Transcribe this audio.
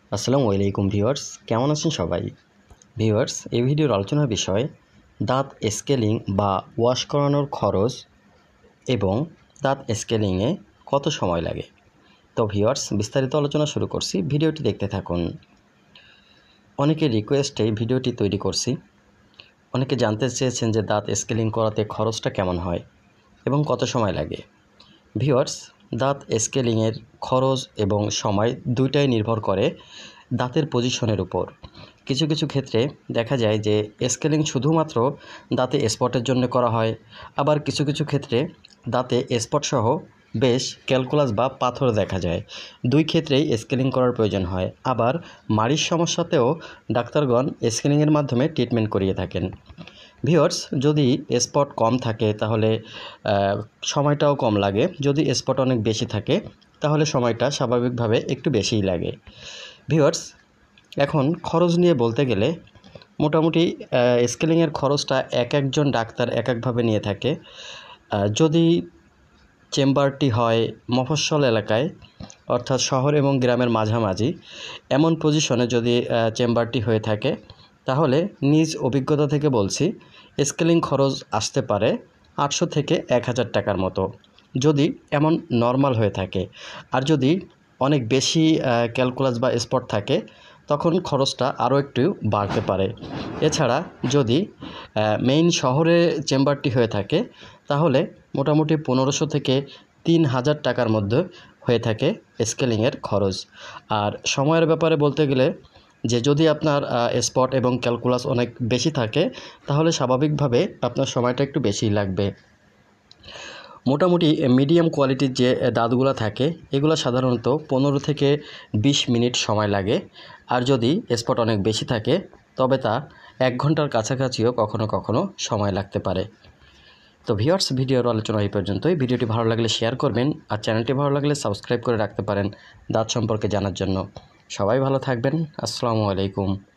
আসসালামু আলাইকুম ভিউয়ার্স, কেমন আছেন সবাই? ভিউয়ার্স, এই ভিডিওর আলোচনার বিষয় দাঁত স্কেলিং বা ওয়াশ করানোর খরচ এবং দাঁত স্কেলিংয়ে কত সময় লাগে। তো ভিউয়ার্স, বিস্তারিত আলোচনা শুরু করছি, ভিডিওটি দেখতে থাকুন। অনেকের রিকোয়েস্টে ভিডিওটি তৈরি করছি। অনেকে জানতে চেয়েছেন যে দাঁত স্কেলিং করাতে খরচটা কেমন হয় এবং কত সময় লাগে। ভিউয়ার্স, দাঁত স্কেলিংয়ের খরচ এবং সময় দুইটাই নির্ভর করে দাঁতের পজিশনের উপর। কিছু কিছু ক্ষেত্রে দেখা যায় যে স্কেলিং শুধুমাত্র দাঁতে স্পটের জন্য করা হয়, আবার কিছু কিছু ক্ষেত্রে দাঁতে স্পটসহ বেশ ক্যালকুলাস বা পাথর দেখা যায়। দুই ক্ষেত্রেই স্কেলিং করার প্রয়োজন হয়। আবার মাড়ির সমস্যাতেও ডাক্তারগণ স্কেলিংয়ের মাধ্যমে ট্রিটমেন্ট করিয়ে থাকেন। ভিউয়ার্স, যদি স্পট কম থাকে তাহলে সময়টাও কম লাগে। যদি স্পট অনেক বেশি থাকে তাহলে সময়টা স্বাভাবিকভাবে একটু বেশিই লাগে। ভিউয়ার্স, এখন খরচ নিয়ে বলতে গেলে মোটামুটি স্কেলিংয়ের খরচটা এক একজন ডাক্তার এক একভাবে নিয়ে থাকে। যদি চেম্বারটি হয় মফস্বল এলাকায়, অর্থাৎ শহর এবং গ্রামের মাঝামাঝি এমন পজিশনে যদি চেম্বারটি হয়ে থাকে, তাহলে নিজ অভিজ্ঞতা থেকে বলছি স্কেলিং খরচ আসতে পারে 800 থেকে 1000 টাকার মতো, যদি এমন নর্মাল হয়ে থাকে। আর যদি অনেক বেশি ক্যালকুলাস বা স্পট থাকে তখন খরচটা আরও একটু বাড়তে পারে। এছাড়া যদি মেইন শহরে চেম্বারটি হয়ে থাকে তাহলে মোটামুটি 1500 থেকে 3000 টাকার মধ্যে হয়ে থাকে স্কেলিংয়ের খরচ। আর সময়ের ব্যাপারে বলতে গেলে যে যদি আপনার স্পট এবং ক্যালকুলাস অনেক বেশি থাকে তাহলে স্বাভাবিকভাবে আপনার সময়টা একটু বেশিই লাগবে। মোটামুটি মিডিয়াম কোয়ালিটির যে দাঁতগুলো থাকে এগুলো সাধারণত 15 থেকে 20 মিনিট সময় লাগে। আর যদি স্পট অনেক বেশি থাকে তবে তা 1 ঘন্টার কাছাকাছিও কখনো কখনো সময় লাগতে পারে। তো ভিউয়ার্স, ভিডিওর আলোচনা এই পর্যন্তই। ভিডিওটি ভালো লাগলে শেয়ার করবেন, আর চ্যানেলটি ভালো লাগলে সাবস্ক্রাইব করে রাখতে পারেন দাঁত সম্পর্কে জানার জন্য। সবাই ভালো থাকবেন। আসসালামু আলাইকুম।